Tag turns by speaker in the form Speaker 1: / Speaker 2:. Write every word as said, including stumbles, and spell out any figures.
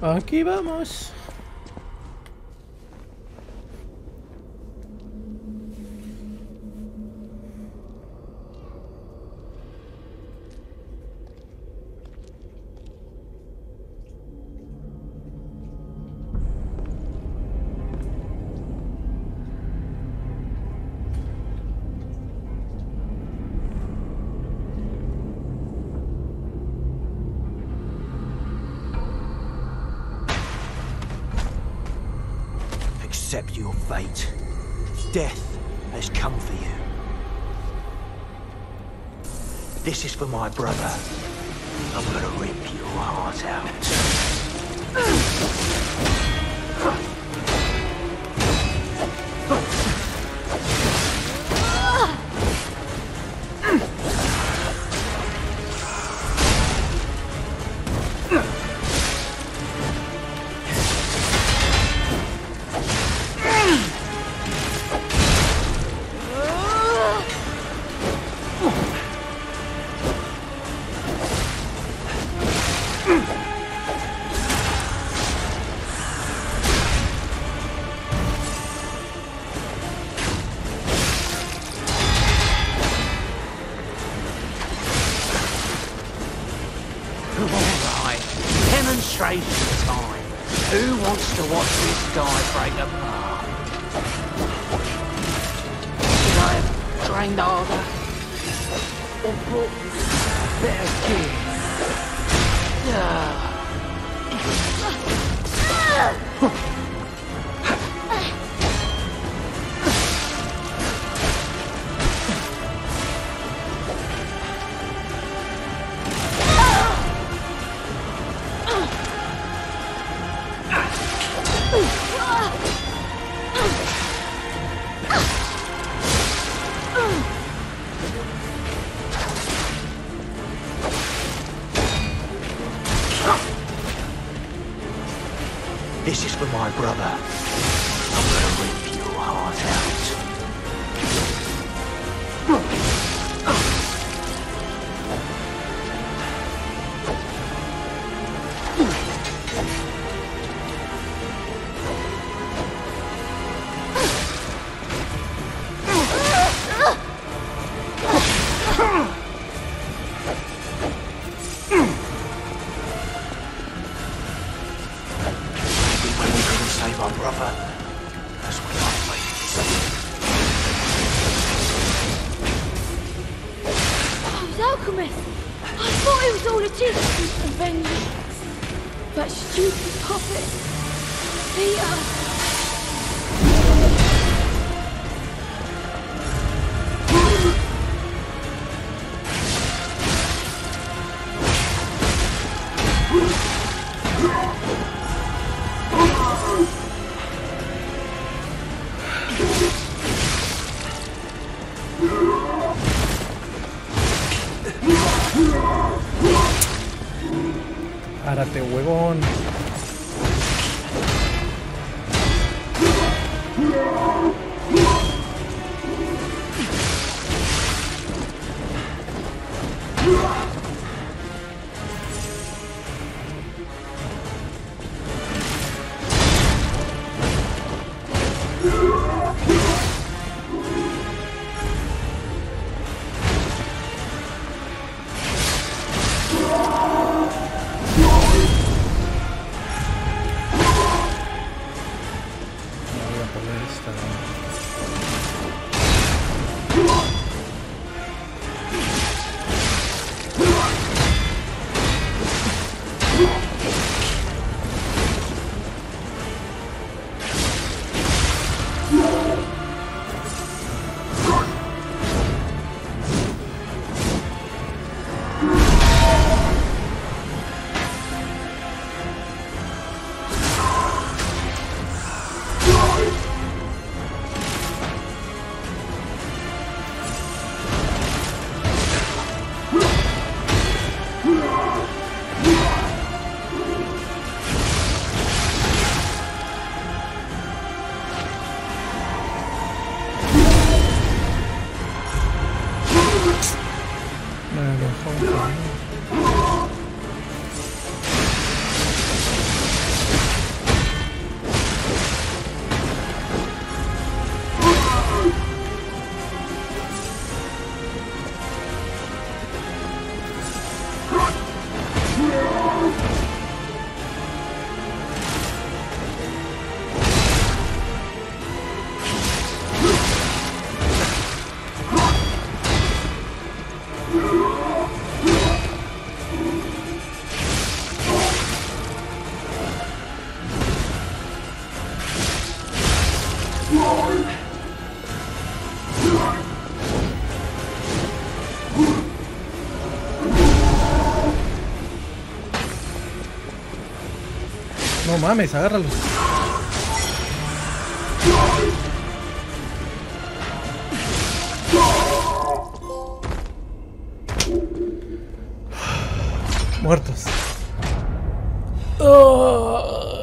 Speaker 1: Aquí vamos.
Speaker 2: Accept your fate. Death has come for you. This is for my brother. I'm gonna rip your heart out. Demonstration time. Who wants to watch this guy break apart? Should I have trained harder? Or brought better gear? Ah. This is for my brother. I'm gonna rip your heart out. Save our brother. That's what I made
Speaker 3: I was alchemist. I thought it was all a joke and vengeance. That stupid puppet. Peter.
Speaker 1: Párate, huevón. No voy a poner esta. No mames, agárralo. Muertos. Oh.